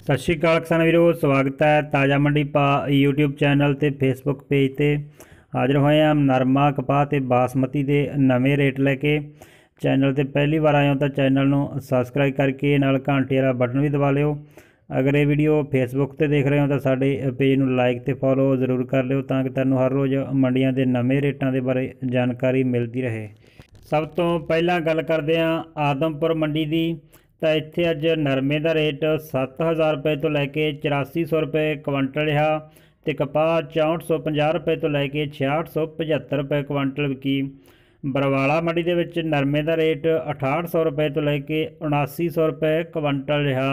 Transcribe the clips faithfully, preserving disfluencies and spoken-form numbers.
सत श्री अकाल किसान वीरो, स्वागत है ताज़ा मंडी पा यूट्यूब चैनल ते फेसबुक पेज ते हाजिर होए हैं। नरमा कपाह ते बासमती दे नवे रेट लैके चैनल ते पहली बार आए हो तो चैनल नूं सबसक्राइब करके नाल घंटे वाला बटन भी दबा लिओ। अगर ये वीडियो फेसबुक ते देख रहे हो तो साडे पेज नूं लाइक ते फॉलो जरूर कर लिओ तां कि तुहानूं हर रोज़ मंडियां दे नवे रेटां दे बारे जानकारी मिलती रहे। सब तो पहलां गल करदे हां आदमपुर मंडी दी। तो इत्थे अज नरमे का रेट सत्त हज़ार रुपए तो लैके चौरासी सौ रुपए क्वंटल रहा। तो कपाह चौंठ सौ पचास रुपए तो लैके छियाठ सौ पचहत्तर रुपए क्वंटल विकी। बरवाला मंडी के विच नरमे का रेट अठाहठ सौ रुपए तो लैके उनासी सौ रुपए क्वंटल रहा।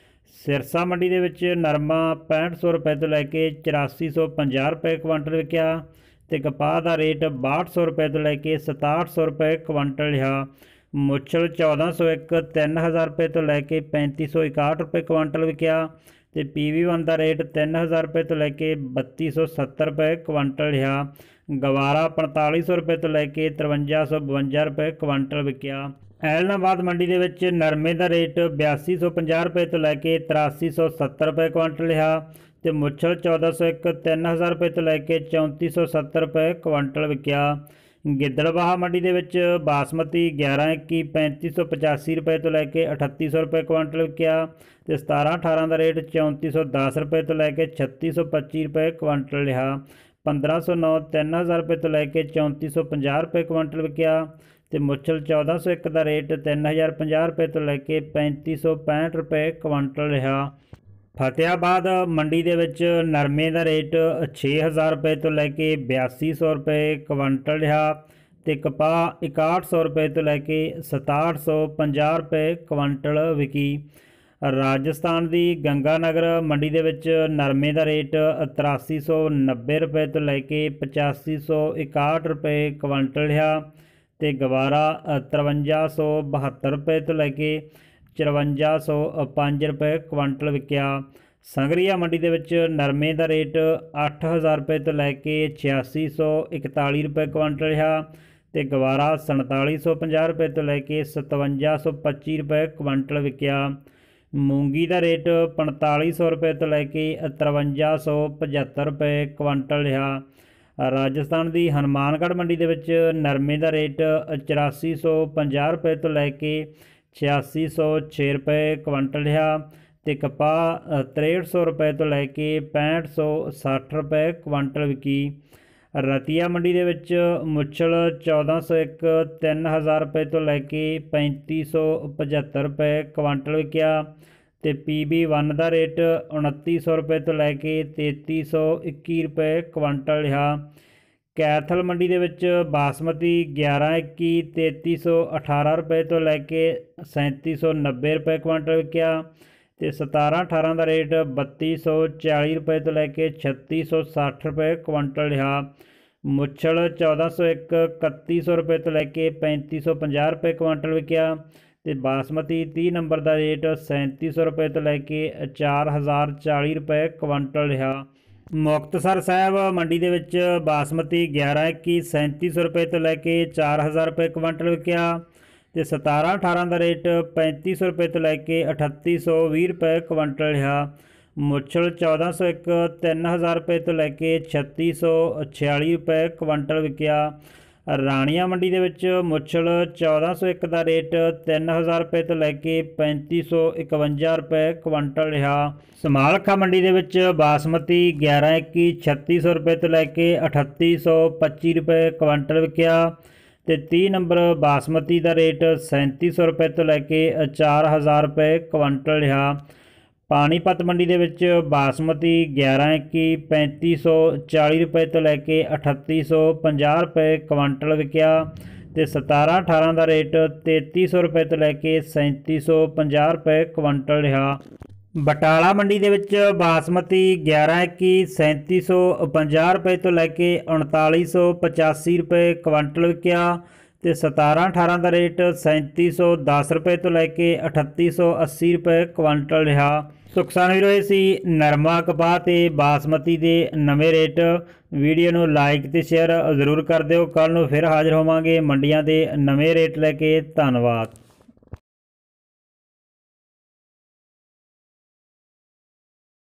सिरसा मंडी के विच नरमा पैंठ सौ रुपए तो लैके चौरासी सौ पचास रुपए क्वंटल विकया। तो कपाह का रेट बाहठ सौ रुपए तो लैके सताहठ सौ रुपए क्वंटल रहा। मुछल चौदह सौ एक तीन हज़ार रुपए तो लैके पैंती सौ इकाहठ रुपए क्वंटल विकया। तो पी वी वन का रेट तीन हज़ार रुपए तो लैके बत्ती सौ सत्तर रुपए क्वंटल रहा। गवारा पंताली सौ रुपए तो लैके तरवंजा सौ बवंजा रुपए क्वंटल विकया। ऐलनाबाद मंडी के विच नरमे का रेट बयासी सौ पचास रुपए तो लैके तिरासी सौ सत्तर रुपए क्वंटल रहा। तो मुछल चौदह सौ एक तीन हज़ार रुपए तो लैके चौंती सौ सत्तर रुपए क्वंटल विकया। गिद्दड़बाहा मंडी के विच बासमती ग्यारह इक्की पैंती सौ पचासी रुपए तो लैके अठत्ती सौ रुपए क्वंटल विकया। तो सतारह अठारह का रेट चौंती सौ दस रुपए तो लैके छत्ती सौ पच्ची रुपए क्वंटल रहा। पंद्रह सौ नौ तीन हज़ार रुपए तो लैके चौंती सौ पचास रुपए क्वंटल विकया। तो मुछल चौदह सौ एक का रेट तीन हज़ार पचास रुपए तो लैके पैंती सौ पैंठ रुपए क्वंटल रहा। फतेहाबाद मंडी के विच नरमे का रेट छे हज़ार रुपए तो लैके बयासी सौ रुपए क्वंटल रहा। तो कपाह इकाहठ सौ रुपए तो लैके सताहठ सौ पंजाह रुपए क्वंटल विकी। राजस्थान की गंगानगर मंडी के विच नरमे का रेट तिरासी सौ नब्बे रुपए तो लैके पचासी सौ इकाहठ रुपए क्वंटल रहा। तो गवारा तरवंजा सौ बहत्तर रुपए तो लैके चरवंजा सौ पाँच रुपए क्वंटल विकया। संगरिया मंडी के विच नरमे का रेट अठ हज़ार रुपए तो लैके छियासी सौ इकताली रुपए क्वंटल रहा। तो गवारा संताली सौ पचास रुपए तो लैके सतवंजा सौ पच्ची रुपए क्वंटल विकया। मूंगी का रेट पंताली सौ रुपए तो लैके तरवंजा सौ पचहत्तर रुपए क्वंटल रहा। राजस्थान की हनुमानगढ़ मंडी के विच नरमे का रेट चौरासी सौ पचास रुपए तो लैके छियासी सौ छे रुपए क्वंटल रहा। तो कपाह तिरसठ सौ रुपए तो लैके पैंठ सौ सठ रुपए क्वंटल विकी। रतिया मंडी के विच मुछल चौदह सौ एक तीन हज़ार रुपए तो लैके पैंती सौ पचहत्तर रुपए क्वंटल विकया। तो पी बी वन का रेट उनती सौ रुपए तो लैके तेती सौ इक्की रुपए क्वंटल रहा। कैथल मंडी के विच बासमती ग्यारह इक्की तेती सौ अठारह रुपए तो लैके सैंती सौ नब्बे रुपए क्वंटल विकया। तो सतारह अठारह का रेट बत्ती सौ चाली रुपए तो लैके छत्ती सौ सठ रुपए क्वंटल रहा। मुछल चौदह सौ एक इकत्ती सौ रुपए तो लैके पैंती सौ पचास रुपए क्वंटल विकया। तो बासमती तीह नंबर का रेट सैंती सौ रुपए तो लैके चार हज़ार चाली रुपए क्वंटल रहा। मुक्तसर साहब मंडी के विच बासमती ग्यारह इक्की सैंती सौ रुपए तो लैके चार हज़ार रुपए क्वंटल विकया। तो सतारह अठारह का रेट पैंती सौ रुपए तो लैके अठत्ती सौ भी रुपए क्वंटल रहा। मुछल चौदह सौ एक तीन हज़ार रुपए तो लैके छत्ती सौ छियाली रुपए क्वंटल विकया। राणिया मंडी के विच मुछल चौदह सौ एक का रेट तीन हज़ार रुपए तो लैके पैंती सौ इकवंजा रुपए क्वंटल रहा। समालखा मंडी के विच बासमती ग्यारह इक्की छत्ती सौ रुपए तो लैके अठत्ती सौ पच्ची रुपए क्वंटल विकया। तो तीह नंबर बासमती का रेट सैंती सौ रुपए तो लैके चार हज़ार रुपए क्वंटल रहा। पानीपत मंडी के विच बासमती ग्यारह इक्की पैंती सौ चाली रुपए तो लैके अठत्ती सौ पंजाह रुपए क्वंटल विकया। तो सतारह अठारह का रेट तेती सौ रुपए तो लैके सैंती सौ पंजाह रुपए क्वंटल रहा। बटाला मंडी के विच बासमती ग्यारह इक्की सैंती सौ पंजाह रुपए तो लैके उनताली सौ पचासी रुपए क्वंटल विकया। तो सतारह अठारह का रेट सैंती सौ दस रुपए तो लैके अठत्ती सौ अस्सी रुपए क्वंटल रहा। सो किसान वीरो ये सी नरमा कपाह ते बासमती के नवे रेट। वीडियो नूं लाइक ते शेयर जरूर कर दिओ। कल नूं फिर हाजिर होवांगे मंडियां दे नवे रेट लैके। धन्नवाद।